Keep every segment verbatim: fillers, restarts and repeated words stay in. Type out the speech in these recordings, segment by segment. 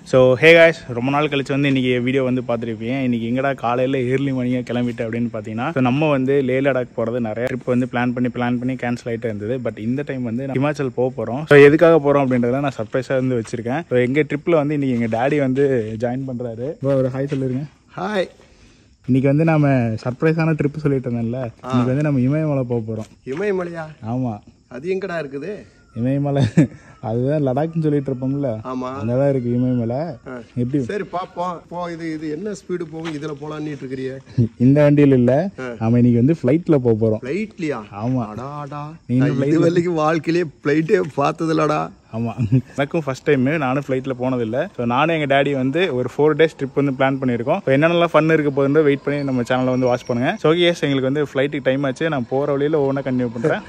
So hey guys, ரொம்ப நாள் கழிச்சு வந்து இன்றைக்கி வீடியோ வந்து பார்த்துருப்பீங்க. இன்றைக்கி எங்கடா காலையில் ஏர்லி மார்னிங்காக கிளம்பிட்டு அப்படின்னு பார்த்தீங்கன்னா, ஸோ நம்ம வந்து லே லடாக் போகிறது நிறைய ட்ரிப் வந்து பிளான் பண்ணி பிளான் பண்ணி கேன்சல் ஆகிட்டு இருந்தது. பட் இந்த டைம் வந்து ஹிமாச்சல் போக போகிறோம். ஸோ எதுக்காக போகிறோம் அப்படின்றத நான் சர்ப்ரைஸாக வந்து வச்சுருக்கேன். ஸோ எங்கள் ட்ரிப்பில் வந்து இன்றைக்கி எங்கள் டேடி வந்து ஜாயின் பண்ணுறாரு. ஒரு ஹாய் சொல்லிருங்க. ஹாய். இன்னைக்கு வந்து நம்ம சர்ப்ரைஸான ட்ரிப் சொல்லிட்டு இருந்தோம்ல, இன்னைக்கு வந்து நம்ம இமயமலை போக போகிறோம். இமயமலையா? ஆமாம், அது எங்கடா இருக்குது? இமயமலை அதுதான் லடாக்னு சொல்லிட்டு இருப்போம்ல, ஆமா, அங்கதான் இருக்கு இமயமலை. எப்படி? சரி பாப்போம். போ. இது இது என்ன ஸ்பீடு போகும்? இதுல போலான்னு இருக்கிறிய? இந்த வண்டியில இல்ல, நாம இன்னைக்கு வந்து ஃபிளைட்ல போக போறோம். ஃபிளைட்லயா? ஆமா. அடாடா, இது வரைக்கும் வாழ்க்கையிலே ஃபிளைட்டே பார்த்ததில்லடா. ஆமா, எனக்கும் ஃபர்ஸ்ட் டைம். நானும் ஃபிளைட்ல போனதில்லை. ஸோ நானும் எங்கள் டேடி வந்து ஒரு ஃபோர் டேஸ் ட்ரிப் வந்து பிளான் பண்ணியிருக்கோம். ஸோ என்னென்னலாம் ஃபன் இருக்க போகுதுன்னு வெயிட் பண்ணி நம்ம சேனலை வந்து வாட்ச் பண்ணுங்க. ஸோ எஸ், எங்களுக்கு வந்து ஃபிளைட்டுக்கு டைம் ஆச்சு. நான் போகிற வழியில் ஒவ்வொன்றா கண்டினியூ பண்ணுறேன்.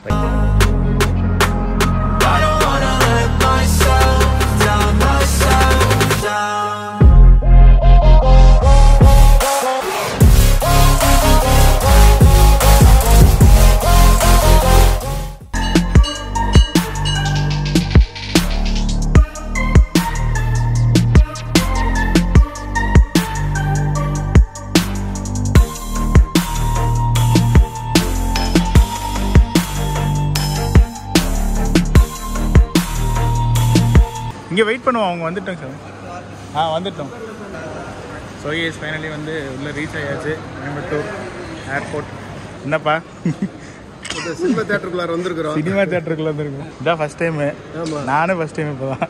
இங்கே வெயிட் பண்ணுவோம், அவங்க வந்துட்டோம் சார். ஆ வந்துட்டோம். ஸோ எஸ், ஃபைனலி வந்து உள்ளே ரீச் ஆயாச்சு கோயம்புத்தூர் ஏர்போர்ட். என்னப்பா, சினிமா தியேட்டருக்குள்ளார வந்துருக்குறோம். சினிமா தியேட்டருக்குள்ள வந்துருக்கோம். இதான் ஃபர்ஸ்ட் டைமு. நானும் ஃபர்ஸ்ட் டைம் இப்போ தான்.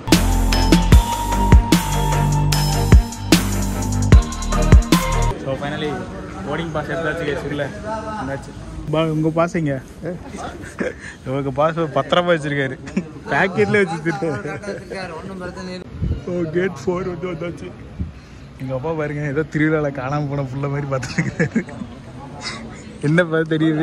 ஸோ ஃபைனலி போர்டிங் பாஸ் எடுத்தாச்சு. கேஸ் இல்லை இருந்தாச்சு. பா உங்கள் பாஸ் இங்க உங்கள் பாஸ் பத்திரமா வச்சிருக்காரு, பேக்கெட்ல வச்சுட்டு. ஓ, கேட் ஃபோர் வந்து வந்தாச்சு. எங்கள் அப்பா பாருங்க, ஏதோ திருவிழாவில் காணாமல் போன புள்ள மாதிரி பார்த்துருக்காரு. என்னப்பா தெரியுது?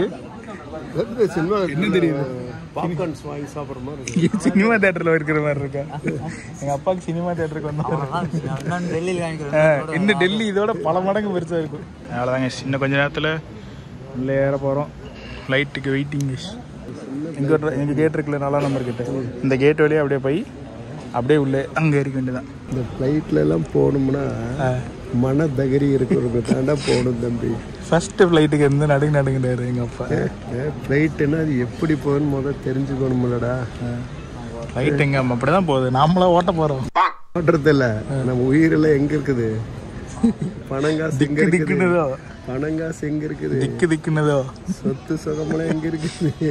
சினிமா என்ன தெரியுது? பாப்கார்ன்ஸ் வாங்கி சாப்பிட்ற மாதிரி சினிமா தேட்டரில் இருக்கிற மாதிரி இருக்கா? எங்கள் அப்பாவுக்கு சினிமா தேட்டருக்கு வந்தாங்க. இன்னும் டெல்லி இதோட பல மடங்கு பெருசாக இருக்கும். அவ்வளோதாங்க, இன்னும் கொஞ்சம் நேரத்தில் உள்ளே ஏற போகிறோம். ஃப்ளைட்டுக்கு வெயிட்டிங். எங்கள் எங்கள் கேட் இருக்குல்ல, நாலாம் நம்பர் கிட்ட, இந்த கேட் வழியாக அப்படியே போய் அப்படியே உள்ளே அங்கே இருக்க வேண்டியதான். இந்த ஃப்ளைட்ல எல்லாம் போகணும்னா மன தகரி இருக்கிறவங்க தாண்டா போகணும் தம்பி. ஃபர்ஸ்ட் ஃப்ளைட்டுக்கு இருந்து நடுங்க நடுங்கிட்டாரு எங்கள் அப்பா. ஃப்ளைட்டுன்னா அது எப்படி போகணும்னு முதல் தெரிஞ்சுக்கணும்லடா. ஃப்ளைட் எங்க அப்படி தான் போகுது, நாமளாம் ஓட்ட போகிறோம். ஓட்டுறது இல்லை, நம்ம உயிரெல்லாம் எங்கே இருக்குது? பணங்காசு திக்கு திக்குனதோ, பணங்காசு எங்க இருக்குது? திக்கு திக்குனதோ, சொத்து சுகமெல்லாம் எங்க இருக்குது?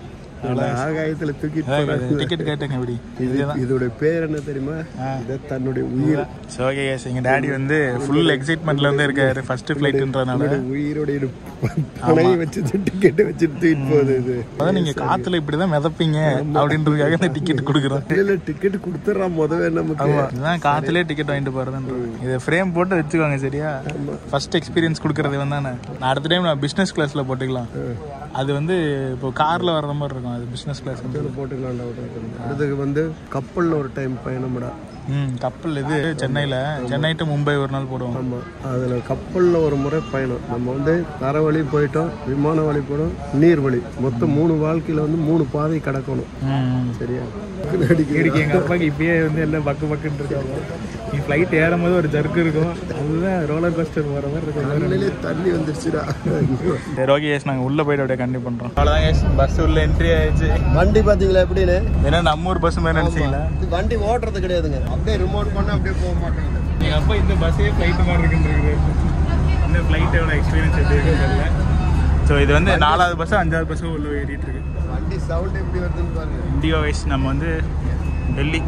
ஆகாயத்துல தூக்கிட்டு டிக்கெட் கேட்டேங்க. அப்படி இதோட பேர் என்ன தெரியுமா? இது தன்னுடைய உயிர். சோ ஓகே गाइस, எங்க டாடி வந்து ஃபுல் எக்ஸைட்மென்ட்ல வந்து இருக்காரு. ஃபர்ஸ்ட் ஃளைட்ன்றனால உயிரோட பணையை வச்சு டிக்கெட் வச்சு தூக்கிட்டு போகுது. இது அதான் நீங்க காத்துல இப்படிதான் மிதப்பீங்க அப்படின்றதுக்காக இந்த டிக்கெட் கொடுக்குறோம். இல்ல, டிக்கெட் கொடுத்துறான் முதவே நமக்கு. இதுதான் காத்துலயே டிக்கெட் வாங்கிட்டு போறதுன்றது. இதை ஃப்ரேம் போட்டு வச்சுக்கோங்க சரியா? ஃபர்ஸ்ட் எக்ஸ்பீரியன்ஸ் கொடுக்கறது வந்தானே. நான் அடுத்த டைம் நான் பிசினஸ் கிளாஸ்ல போட்டுக்கலாம். அது வந்து இப்போ கார்ல வர்ற மாதிரி இருக்கும். அது பிசினஸ் கிளாஸ் போட்டுக்கலாம். அடுத்தது வந்து கப்பல்ல ஒரு டைம் பயணம்டா. ம் கப்பல் இது சென்னையில், சென்னை டு மும்பை ஒரு நாள் போடுவோம். ஆமாம், அதில் கப்பலில் ஒரு முறை பயணம். நம்ம வந்து தர வழி போயிட்டோம், விமான வழி போயிட்டோம், நீர் வழி, மொத்தம் மூணு வாழ்க்கையில் வந்து மூணு பாதை கடக்கணும். சரியா? எங்கள் அப்பாவுக்கு இப்பயே வந்து எல்லாம் பக்கு பக்குன்னு இருக்காங்க. நீ ஃப்ளைட் ஏறும் போது ஒரு ஜர்க்கு இருக்கும், அதுதான் ரோலர் கோஸ்டர் போகிற மாதிரி இருக்கும். தண்ணி வந்துருச்சுடா. சரி ஓகே, நாங்கள் உள்ளே போயிட்டு அப்படியே கண்டினியூ பண்ணுறோம். அவ்வளோதான், பஸ் உள்ள என்ட்ரி ஆயிடுச்சு. வண்டி பார்த்தீங்களா எப்படின்னு? ஏன்னா நம்ம ஊர் பஸ் மாதிரி நினைச்சீங்களா? வண்டி ஓட்டுறது கிடையாதுங்க, அப்படியே ரிமோட் பண்ண அப்படியே போக மாட்டேங்குது. எங்கள் அப்பா இந்த பஸ்ஸே ஃப்ளைட்டு மாதிரி இருக்குன்னு இந்த ஃப்ளைட்டோட எக்ஸ்பீரியன்ஸ் எப்படி இருக்குன்னு தெரியல. ஸோ இது வந்து நாலாவது பஸ்ஸு அஞ்சாவது பஸ்ஸும் உள்ள ஏறிட்டு இருக்கு. வண்டி சவுண்ட் எப்படி வருதுன்னு பாருங்க. இண்டிகோ வைஸ் நம்ம வந்து டெல்லி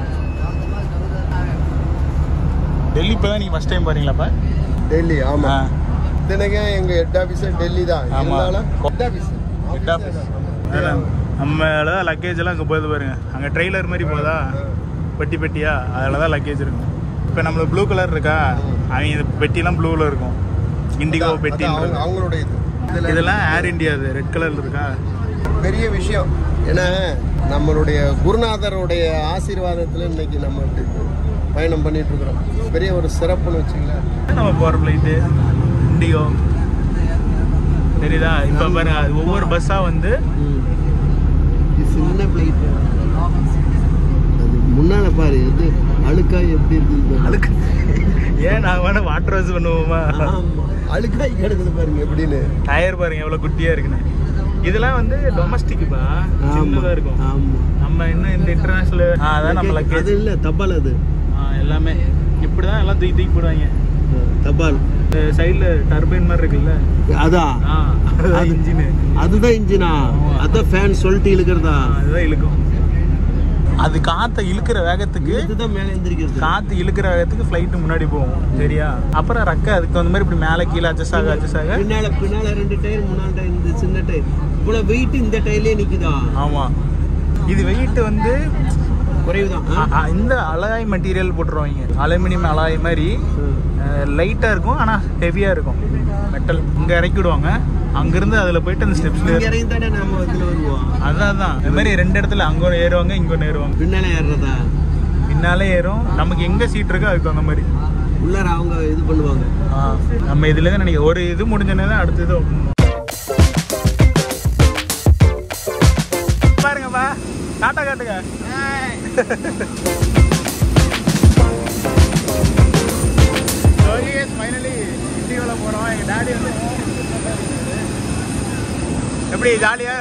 டெல்லி இப்போ தான் நீங்கள் ஃபஸ்ட் டைம் பாருங்களாப்பா? டெல்லி ஆமாம். தினங்க எங்கள் ஹெட் ஆஃபீஸே டெல்லி தான். இருந்தாலும் ஹெட் ஆஃபீஸ் ஹெட் ஆஃபீஸ் நம்மள தான் லக்கேஜ் எல்லாம் அங்கே போகுது பாருங்க. அங்கே ட்ரெய்லர் மாதிரி போதா, பெட்டி பெட்டியா, அதில் தான் லக்கேஜ் இருக்கும். இப்போ நம்மளுக்கு ப்ளூ கலர் இருக்கா, அவங்க இந்த பெட்டிலாம் ப்ளூவில் இருக்கும். இண்டிகோ பெட்டி அவங்களோட இது. இதெல்லாம் ஏர் இண்டியா, அது ரெட் கலரில் இருக்கா. பெரிய விஷயம். ஏன்னா நம்மளுடைய குருநாதருடைய ஆசீர்வாதத்தில் இன்னைக்கு நம்ம பயணம் பண்ணிட்டு இருக்கிறோம். பெரிய ஒரு சிறப்புன்னு வச்சுங்களேன். நம்ம போகிற ஃப்ளைட்டு இண்டிகோ தெரியுதா? இப்போ பாருங்க, ஒவ்வொரு பஸ்ஸாக வந்து சின்ன ஃப்ளைட் அது முன்னால பாரு. இது அழுக்காய் எப்படி இருக்குது அழுக்கு ஏன் நான் வேணா வாட்டர் வாஷ் பண்ணுவோமா? அழுக்காய் கிடக்குது பாருங்க எப்படின்னு. டயர் பாருங்க எவ்வளவு குட்டியா இருக்குன்னு. இதெல்லாம் வந்து டொமஸ்டிக்பா, சின்னதா இருக்கும். நம்ம இன்னும் இந்த இன்டர்நேஷனல் அதான் நம்ம லக்கேஜ் இல்ல தபால் அது எல்லாமே இப்படிதான் எல்லாம் தூக்கி தூக்கி போடுவாங்க. தபால் சைடுல டர்பைன் மாதிரி இருக்குல்ல, அதான் அதுதான் இன்ஜின். அதுதான் இன்ஜினா? அதான் ஃபேன் சொல்லிட்டு இழுக்கிறதா? அதுதான் இழுக்கும். அது காற்றை இழுக்கிற வேகத்துக்கு இதுதான் மேலே எந்திரிக்கிறது. காற்று இழுக்கிற வேகத்துக்கு ஃப்ளைட்டு முன்னாடி போகும் சரியா? அப்புறம் ரெக்க அதுக்கு அந்த மாதிரி இப்படி மேலே கீழே அட்ஜஸ்ட் ஆக அட்ஜஸ்ட் ஆக பின்னால பின்னால ரெண்டு டயர் முன்னாடி டயர் இந்த சின்ன டயர் இவ்வளோ வெயிட் இந்த டயர்லேயே நிற்குதா? ஆமாம். இது வெயிட் வந்து குறைவுதான். இந்த அலாய் மெட்டீரியல் போட்டுருவாங்க, அலுமினியம் அலாய் மாதிரி லைட்டாக இருக்கும் ஆனால் ஹெவியாக இருக்கும் மெட்டல். இங்கே இறக்கி விடுவாங்க, அங்கிருந்து அதில் போயிட்டு அந்த ஸ்டெப்ஸ்ல இறங்கி தானே நம்ம இதில் வருவோம். அதான் தான் இந்த மாதிரி ரெண்டு இடத்துல அங்கே ஒன்று ஏறுவாங்க இங்கே ஒன்று ஏறுவாங்க. பின்னாலே ஏறுறதா? பின்னாலே ஏறும். நமக்கு எங்கே சீட் இருக்கோ அதுக்கு அந்த மாதிரி உள்ளார அவங்க இது பண்ணுவாங்க. நம்ம இதுலேருந்து நினைக்க ஒரு இது முடிஞ்சோன்னே தான் அடுத்தது பாருங்கப்பா. காட்டா காட்டுங்க. ஃபைனலி இண்டியோவில் போகிறோம். எங்கள் டாடி வந்து எப்படி ஜாலியா?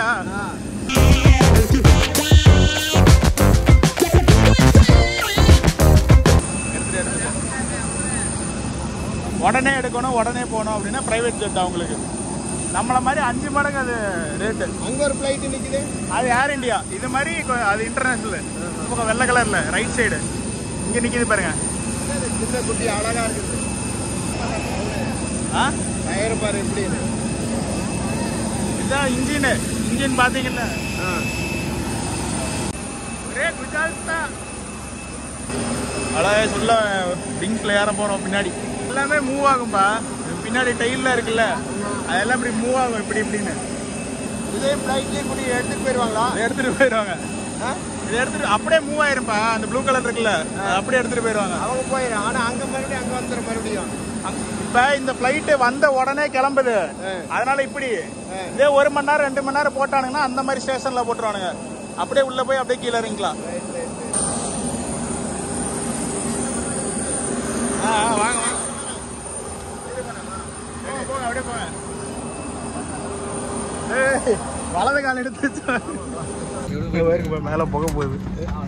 உடனே எடுக்கணும் உடனே போகணும் அப்படின்னா பிரைவேட் ஜெட் அவங்களுக்கு. நம்மள மாதிரி அஞ்சு மடங்கு அது ரேட்டு. அங்கே ஒரு ஃப்ளைட் நிற்குது, அது ஏர் இண்டியா. இது மாதிரி அது இன்டர்நேஷனல். இப்போ வெள்ளை கலர்ல ரைட் சைடு இங்கே நிற்கிது பாருங்க. சின்ன குட்டி அழகா இருக்குது. ஆ டயர் பாரு எப்படி. இதுதான் இன்ஜின். இன்ஜின் பார்த்தீங்கல்ல ஒரே குஜால் தான். அழகா சொல்ல விங்ஸ்ல ஏற போறோம். பின்னாடி எல்லாமே மூவ் ஆகும்பா. பின்னாடி டைல்ல இருக்குல்ல அதெல்லாம் இப்படி மூவ் ஆகும் இப்படி இப்படின்னு. இதே ஃப்ளைட்லேயே கூட்டி எடுத்துட்டு போயிடுவாங்களா? எடுத்துட்டு போயிடுவாங்க. இதை எடுத்துட்டு அப்படியே மூவ் ஆயிருப்பா. அந்த ப்ளூ கலர் இருக்குல்ல அப்படியே எடுத்துட்டு போயிடுவாங்க. அவங்க போயிடும். ஆனால் அங்கே மறுபடியும் அங்கே வந்துடுற மறுபடியும். இப்ப இந்த பிளைட் வந்த உடனே கிளம்புது, அதனால இப்படி இதே ஒரு மணி நேரம் ரெண்டு மணி நேரம் போட்டானுங்கன்னா அந்த மாதிரி ஸ்டேஷன்ல போட்டுருவானுங்க. அப்படியே உள்ள போய் அப்படியே கீழே இறங்கிக்கலாம். வாங்க வாங்க போங்க அப்படியே போங்க. வலது கால் எடுத்து மேல போக போகுது.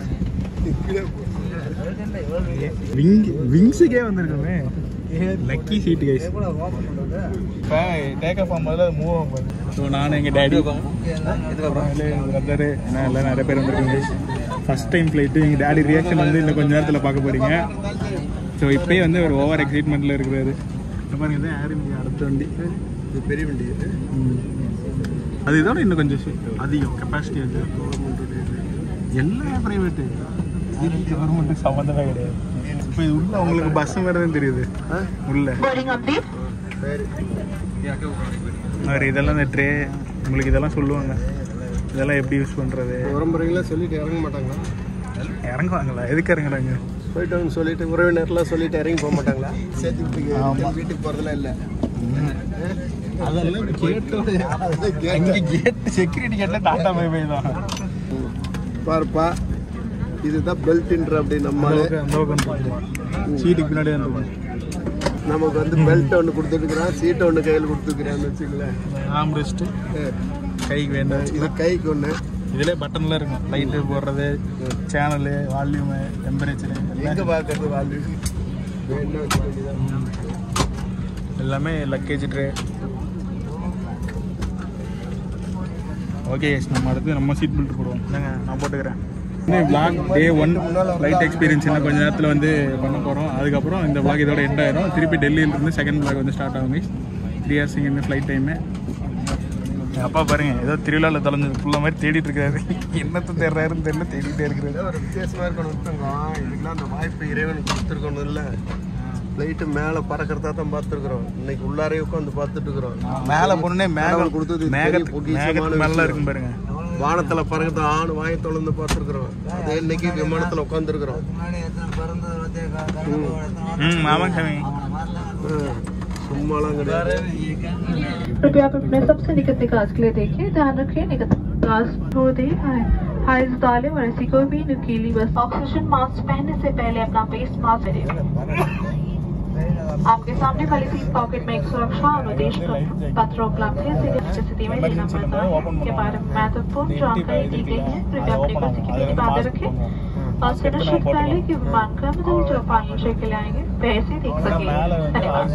விங்ஸுக்கே வந்துருக்கோமே. Lucky seat guys. இப்போ டேக் ஆஃப் ஆகும்போது அது மூவ் ஆகும் போது. ஸோ நானும் எங்கள் டேடி பிரதரு ஏன்னா எல்லாம் நிறைய பேர் வந்துருக்காங்க. First time flight. எங்கள் டேடி ரியாக்ஷன் வந்து இன்னும் கொஞ்சம் நேரத்தில் பார்க்க போகிறீங்க. ஸோ இப்போயே வந்து ஒரு ஓவர் எக்ஸைட்மெண்ட்டில் இருக்கிறாரு. இந்த மாதிரி தான் ஏர் இந்தியா அடுத்த வண்டி. இது பெரிய வண்டி. அது இதோட இன்னும் கொஞ்சம் அதிகம் கெப்பாசிட்டி வந்து. எல்லாம் ப்ரைவேட்டு, கவர்மெண்ட்டுக்கு சம்மந்தமே கிடையாது. இப்போ இது உள்ள உங்களுக்கு பஸ் வரதுன்னு தெரியுது உள்ள. வேறு இதெல்லாம் இந்த ட்ரே உங்களுக்கு இதெல்லாம் சொல்லுவாங்க. இதெல்லாம் எப்படி யூஸ் பண்ணுறது. உரம்புறீங்களா சொல்லிட்டு இறங்க மாட்டாங்களா? இறங்குவாங்களா? எதுக்கு இறங்குறாங்க? போயிட்டோன்னு சொல்லிட்டு உறவினர்லாம் சொல்லிட்டு இறங்கி போக மாட்டாங்களா? சேர்த்து வீட்டுக்கு போகிறதுலாம் இல்லை. அதெல்லாம் கேட்டோட இங்கே கேட் செக்யூரிட்டி கேட்டில் டாட்டா பை பை தான் பாருப்பா. இதுதான் பெல்ட்ன்ற அப்படி நம்ம சீட்டுக்கு பின்னாடி நமக்கு வந்து பெல்ட் ஒன்று கொடுத்துருக்குறான், சீட்டை ஒன்று கையில் கொடுத்துருக்குறான்னு வச்சுங்களேன். ஆம் ரெஸ்ட்டு கைக்கு வேண்டாம். இது கைக்கு ஒன்று. இதில் பட்டன்லாம் இருக்கும். லைட்டு போடுறது, சேனலு, வால்யூமு, டெம்பரேச்சரு எங்கே பார்க்கறது வால்யூம் எல்லாமே லக்கேஜ் ட்ரே. ஓகே நம்ம அடுத்து நம்ம சீட் பெல்ட் போடுவோம். என்னங்க நான் போட்டுக்கிறேன். இந்த vlog day one flight experience இன்னும் கொஞ்சம் நேரத்தில் வந்து பண்ண போகிறோம். அதுக்கப்புறம் இந்த விளாக் இதோட எண்ட் ஆயிரும். திருப்பி டெல்லியிலிருந்து செகண்ட் விளாக் வந்து ஸ்டார்ட் ஆகும். த்ரீ ஹவர்ஸ் இங்கே ஃப்ளைட் டைமு. அப்பா பாருங்க ஏதோ திருவிழாவில் தொலைஞ்சது ஃபுல்லாக மாதிரி தேடிட்டு இருக்காரு. என்னத்தை தேடுறாருன்னு தெரியல, தேடிட்டே இருக்கிறாரு. ஒரு வித்தியாசமாக இருக்கணும். இதுக்கெல்லாம் அந்த வாய்ப்பு இறைவன் கொடுத்துருக்கணும். இல்லை ஃப்ளைட்டு மேலே பறக்கிறதா தான் பார்த்துருக்குறோம். இன்னைக்கு உள்ளாரே உட்காந்து பார்த்துட்டு இருக்கிறோம். மேலே போனே மேகம் கொடுத்தது மேகத்துக்கு மேலே இருக்கும் பாருங்க. வானத்தில் பறக்கிறத ஆண் வாயை தொலைந்து பார்த்துருக்குறோம். அதே இன்னைக்கு விமானத்தில் உட்காந்துருக்குறோம். ம் ஆமாங்க சாமி. சும்மாலாம் கிடையாது. कृपया आप अपने सबसे निकट निकास के लिए देखिए. ध्यान रखिए निकट निकास हो दे हाइज डालें और ऐसी कोई भी नुकीली बस। ऑक्सीजन मास्क पहनने से पहले अपना फेस मास्क करें। आपके सामने वाली सीट पॉकेट में एक सुरक्षा और उद्देश पत्र उपलब्ध है, इसे स्थिति में लेना पड़ता है के बारे में महत्वपूर्ण जानकारी दी गई है। कृपया अपने को सीधे बांधे रखें और सुनिश्चित कर लें कि विमान कर्मचारी जो पानी के लिए आएंगे पैसे देख सकें। धन्यवाद।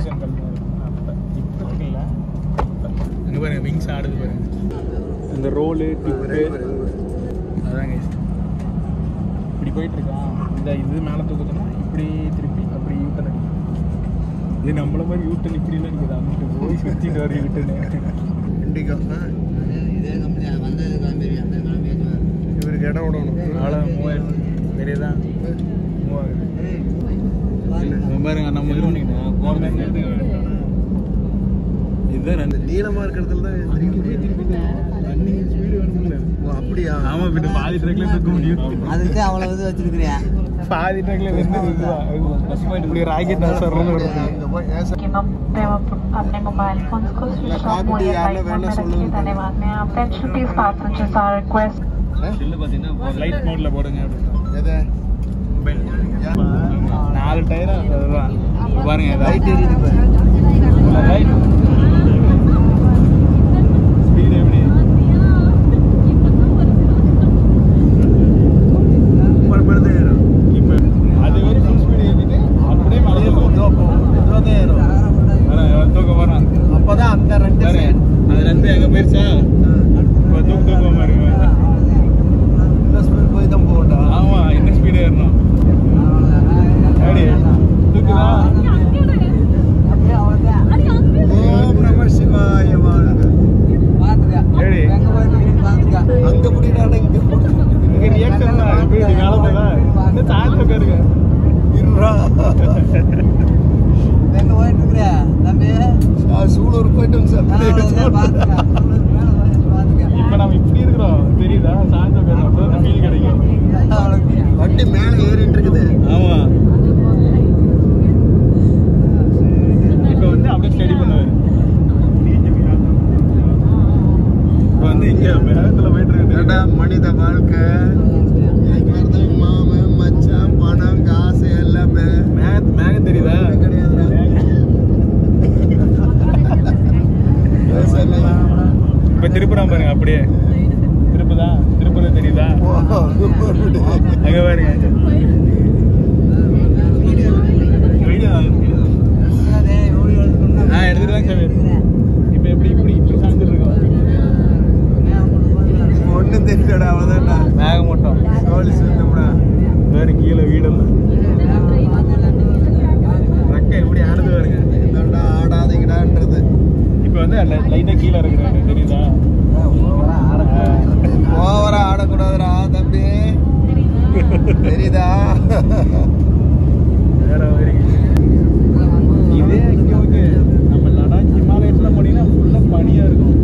विंग्स ஆடுது பாருங்க, இந்த ரோலு டிப்பு அதாங்க இப்படி போயிட்டு இருக்கான். இந்த இது மேலே தூக்குதுன்னா இப்படி திருப்பி அப்படி யூட்டன் அடிக்கும். இது நம்மள மாதிரி யூட்டன் இப்படிலாம் இருக்குது, அங்கிட்டு போய் சுற்றிட்டு வர யூட்டன் இண்டிகா இதே கம்பெனி வந்தது கிளம்பி அந்த கிளம்பி இவருக்கு இடம் விடணும். அவ்வளோ மூவாயிரம் தெரியுதா, மூவாயிரம் பாருங்க. நம்ம இது பண்ணிக்கிட்டேன் போகிறேன் இதுதான் ரெண்டு நீளமா இருக்கிறதுல தான் ரன்னிங் ஸ்பீடு வேணும்ல. ஓ அப்படியா? ஆமா, பின்ன பாதி ட்ரக்ல தூக்க முடியும். அதுக்கு அவ்வளவு இது வச்சிருக்கிறியா? பாதி ட்ரக்ல வந்து பஸ் பாயிண்ட் இப்படி ராக்கெட் நான் சொல்றது வருது. அங்க போய் ஏன் சார் अपने मोबाइल फोन को स्विच ऑफ मोड या फ्लाइट मोड में रखिए। धन्यवाद। मैं आप tension please passengers are request இல்ல பாத்தீங்கன்னா லைட் மோட்ல போடுங்க அப்படினா. எது மொபைல் நாலு டயர் அதுதான் பாருங்க. லைட் எரியுது பாரு. லைட் ஸ்பீட் எப்படி பரபரதேரோ இப்போ அது வரை ஃபுல் ஸ்பீட் ஏறிட்டு அப்படியே மலையில பரபரதேரோ வர தூக்க போறான். அப்பதான் அந்த ரெண்டு பாரு அதுல இருந்து எங்க போயிருச்சா இப்போ தூக்க தூக்க மாதிரி ஸ்பீட் போய் தான் போகண்டா. ஆமா, என்ன ஸ்பீடு ஏறணும் அடி தூக்குதா. ஓம் நம சிவாய வாழ்க. ஏடி அங்க முடிடான இங்க இங்க ரியாக்ஷன் தான் இப்படி மேல போதா இந்த தாழ்ல உட்காருங்க இருடா. எங்க போயிட்டு இருக்கிற தம்பி? சூலூர் போயிட்டோம் சார். இப்ப நம்ம இப்படி இருக்கிறோம் தெரியுதா, சாய்ந்த உட்காரு அப்பதான் ஃபீல் கிடைக்கும். வண்டி மேல ஏறிட்டு இருக்குது. ஆமா, இப்ப வந்து அப்படியே ஸ்டடி பண்ணுவாரு. இப்ப வந்து இங்க வேகத்துல போயிட்டு இருக்குது. ஏடா மனித வாழ்க்கை எனக்கு வரதான் மாமன் மச்சான் பணம் காசு எல்லாமே மேக மேகம் தெரியுதா கிடையாதுடா. இப்ப திருப்புறான் பாருங்க, அப்படியே திருப்புதா, திருப்புறது தெரியுதா அங்க பாருங்க. ஆ எடுத்துட்டு தான் சார். இப்ப எப்படி இப்படி இப்படி சாய்ந்துட்டு இருக்கோம். ஒண்ணும் தெரியலடா. அவதான்டா மேகம் மட்டும் சோழி சுத்தம்டா. வேற கீழே வீடெல்லாம் ரக்க எப்படி ஆடுது பாருங்க. இதோட ஆடாதீங்கடான்றது. இப்ப வந்து லைட்டா கீழே இருக்கிறாரு தெரியுதா. ஓவரா ஆடக்கூடாதுடா தம்பி, தெரியுதா? வேற மாதிரி இதே இங்க ஓகே. நம்ம லடாக் ஹிமாலயஸ்ல போனீங்கன்னா ஃபுல்லா பனியா இருக்கும்.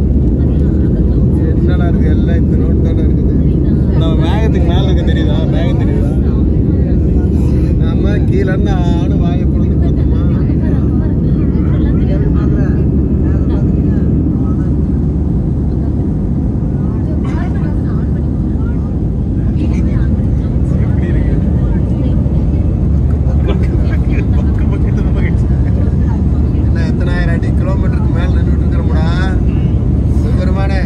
என்னடா இருக்கு எல்லாம் இந்த ரோடு தானே இருக்குது. நம்ம மேகத்துக்கு மேல இருக்க தெரியுதா, மேகம் தெரியுதா. நம்ம கீழே இருந்து ஆடு வாயை பொழுது பார்த்தோமா. எப்படி இருக்கு என்ன எத்தனாயிரம் அடி கிலோமீட்டருக்கு மேல நின்றுட்டு இருக்கிறோம்டா பெருமானே.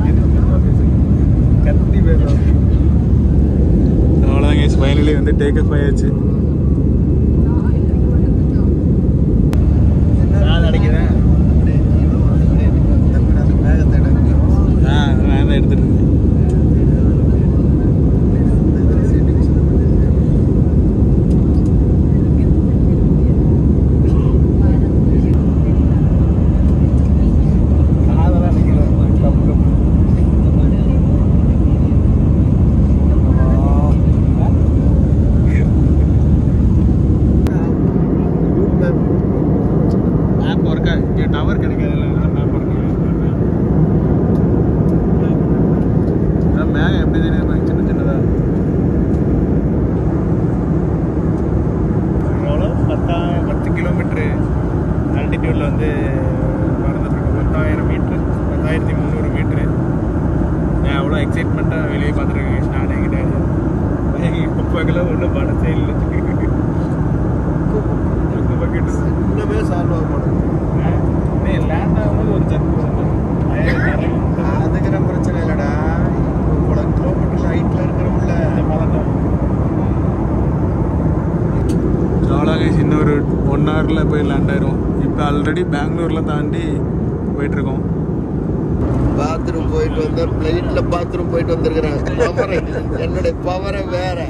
கத்தி பேசும். அவ்வளோதாங்க, ஃபைனலி வந்து டேக் ஆஃப் ஆயாச்சு. நான் அடிக்கிறேன். ஆ நான் தான் எடுத்துட்டு இருக்கேன். அதெல்லாம் நினைக்கிறேன் கப்பு கப்பு மேப் ஒர்க்கா இங்கே டவர் கிடைக்காதுல்ல, மேப் ஒர்க்கு. மேகம் எப்படி தெரியுது சின்ன சின்னதாக. எவ்வளோ பத்தாயிரம் பத்து கிலோமீட்ரு ஆல்டிடியூடில் வந்து பறந்துட்டுருக்கோம். பத்தாயிரம் மீட்ரு பத்தாயிரத்தி முந்நூறு மீட்ரு. நான் அவ்வளோ எக்ஸைட்மெண்ட்டாக வெளியே பார்த்துருக்கேன். பக்கல ஒன்றும் படத்தே இல்லை. பக்கெட்டு இன்னமே சால்வ் ஆக மாட்டோம். லேண்ட் ஆகும்போது ஒரு ஜர்க்கு அதுக்கிற பிரச்சனை இல்லைடா. இவ்வளோ கிலோமீட்டர் ஹைட்டில் இருக்கிறோம்ல ஜாலாக இன்னும் ஒரு ஒன் ஹவரில் போய் லேண்ட் ஆயிரும். இப்போ ஆல்ரெடி பெங்களூரில் தாண்டி போயிட்டுருக்கோம். பாத்ரூம் போயிட்டு வந்தா பிளைட்ல பாத்ரூம் போயிட்டு வந்திருக்கிறேன். பவரை என்னுடைய பவரை வேற.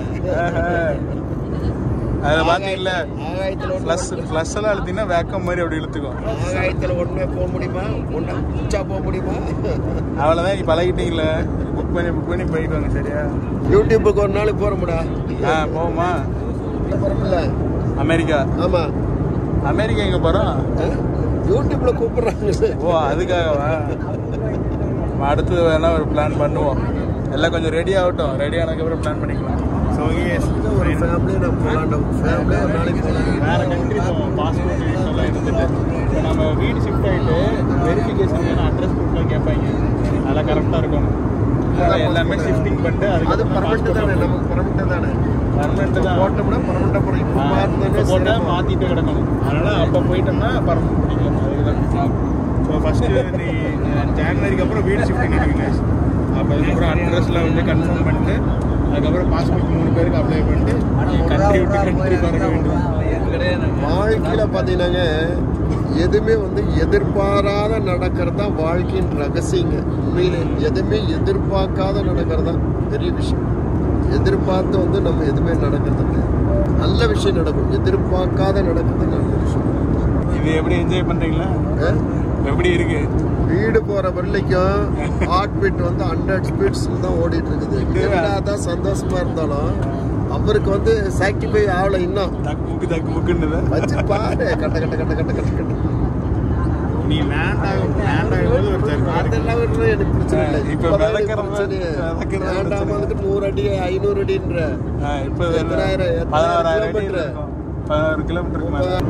அதில் பார்த்தீங்களா ஆகாயத்தில் ஃப்ளஷ் ஃப்ளஷ் எல்லாம் அழுத்திங்கன்னா வேக்கம் மாதிரி அப்படி இழுத்துக்கும். ஆகாயத்தில் ஒன்றே போக முடியுமா, ஒன்றா உச்சா போக முடியுமா? அவ்வளோதான். இப்போ பழகிட்டீங்களே, புக் பண்ணி புக் பண்ணி போயிட்டு வாங்க. சரியா? யூடியூப்புக்கு ஒரு நாளைக்கு போகிறோம்டா. ஆ போவோமா? போகிறோம்ல அமெரிக்கா. ஆமாம், அமெரிக்கா எங்கே போகிறோம்? யூடியூப்ல கூப்பிடுறாங்க. ஓ அதுக்காகவா? அடுத்து வேணா ஒரு பிளான் பண்ணுவோம். எல்லாம் கொஞ்சம் ரெடி ஆகட்டும். ரெடி ஆனதுக்கப்புறம் பிளான் பண்ணிக்கலாம். ஸோ ஒரு ஃபேமிலியை நம்ம போகலாம். ஃபேமிலியாக ஒரு நாளைக்கு போகலாம். வேறு கண்ட்ரி போவோம். பாஸ்போர்ட் எல்லாம் இருந்துட்டு இப்போ நம்ம வீடு ஷிஃப்ட் ஆகிட்டு வெரிஃபிகேஷன் அட்ரஸ் ப்ரூஃப்லாம் கேட்பாங்க. அதெல்லாம் கரெக்டாக இருக்கணும். எல்லாமே ஷிஃப்டிங் பண்ணிட்டு அது பர்மனெண்ட் தானே, நமக்கு பர்மனெண்ட் தானே. பர்மனெண்ட் தான் போட்டோம்னா பர்மனெண்ட்டாக போகிறோம். இப்போ பார்த்தோன்னே போட்டால் மாற்றிட்டு கிடக்கணும். அதனால் அப்போ போயிட்டோம்னா பர்மனெண்ட் பண்ணிக்கலாம். அதுக்கு தான். ஸோ ஃபஸ்ட்டு நீ ஜான்வரிக்கு அப்புறம் வீடு ஷிஃப்டிங் எடுக்குங்க. அப்போ அதுக்கப்புறம் அட்ரஸில் வந்து கன்ஃபார்ம் பண்ணிட்டு அதுக்கப்புறம் பாஸ்போர்ட் மூணு பேருக்கு அப்ளை பண்ணிட்டு கண்ட்ரி விட்டு கண்ட்ரி பறக்க வேண்டும். வாழ்க்கையில் பார்த்தீங்கன்னாங்க எதுவுமே வந்து எதிர்பாராத நடக்கிறது தான் வாழ்க்கையின் ரகசியங்க. உண்மையிலே எதுவுமே எதிர்பார்க்காத நடக்கிறது தான் பெரிய விஷயம். எதிர்பார்த்து வந்து நம்ம எதுவுமே நடக்கிறது கிடையாது. நல்ல விஷயம் நடக்கும். எதிர்பார்க்காத நடக்கிறது நல்ல விஷயம். இது எப்படி என்ஜாய் பண்ணுறீங்களா? எப்படி இருக்கு? வீடு போற வரலைக்கும் ஹார்ட் பீட் வந்து ஹண்ட்ரட் ஸ்பீட்ஸ் தான் ஓடிட்டு இருக்குது. என்னதான் சந்தோஷமா இருந்தாலும் அவருக்கு வந்து சாக்டிஃபை ஆகல. இன்னும் தக்கு முக்கு தக்கு முக்குன்னு வச்சு பாரு. கட்ட கட்ட கட்ட கட்ட கட்ட கட்ட நீ லேண்ட் ஆகும் லேண்ட் ஆகும்போது ஒரு அதெல்லாம் எனக்கு பிரச்சனை இல்லை. இப்போ வேண்டாம அதுக்கு நூறு அடி ஐநூறு அடின்ற இப்போ எத்தனாயிரம் பதினாறாயிரம் கிலோமீட்டர் பதினாறு கிலோமீட்டருக்கு மேலே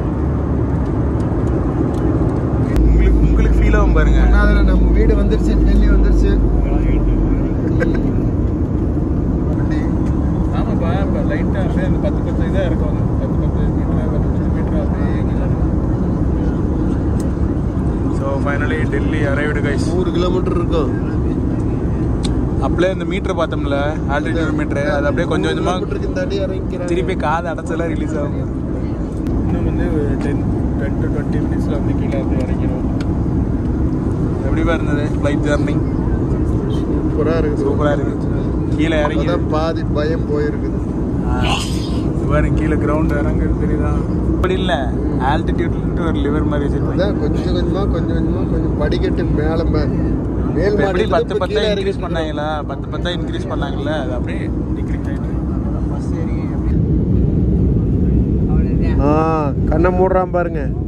உங்களுக்கு உங்களுக்கு ஃபீல் ஆகும் பாருங்க. அதில் நம்ம வீடு வந்துருச்சு, டெல்லி வந்துருச்சு. ஆமாப்பா இப்போ லைட்டாக அப்படியே அந்த பத்து பத்து இதாக இருக்கும். பத்து பத்து மீட்டர் பத்து பத்து மீட்டர் அப்படியே. So finally Delhi arrived guys. நூறு கிலோமீட்டர் இருக்கும். அப்படியே இந்த மீட்டர் பார்த்தோம்ல, ஆல்டிடியூட் மீட்டரு, அது அப்படியே கொஞ்சம் கொஞ்சமாக இந்த அடி இறங்கிறாங்க. திருப்பி காது அடைச்செல்லாம் ரிலீஸ் ஆகும். இன்னும் வந்து டென் டென் டு டுவெண்ட்டி மினிட்ஸில் வந்து கீழே வந்து இறங்கிடும். எப்படிப்பா இருந்தது ஃப்ளைட் ஜர்னி? சூப்பராக இருக்குது. சூப்பராக இருக்குது. கீழே இறங்கி பாதி பயம் போயிருக்குது. பாரு கீழே கிரவுண்ட் இறங்குறது தெரியுதா? அப்படி இல்லை, ஆல்டிடியூட்லன்ட்டு ஒரு லிவர் மாதிரி வச்சுருப்பாங்க. கொஞ்சம் கொஞ்சமாக கொஞ்சம் கொஞ்சமாக கொஞ்சம் படிக்கட்டு மேலே மேல் எப்படி பத்து பத்தா இன்க்ரீஸ் பண்ணாங்களா? பத்து பத்தா இன்க்ரீஸ் பண்ணாங்கல்ல, அது அப்படியே டிக்ரீஸ் ஆகிட்டு. ஆ கண்ணை மூடுறான் பாருங்க.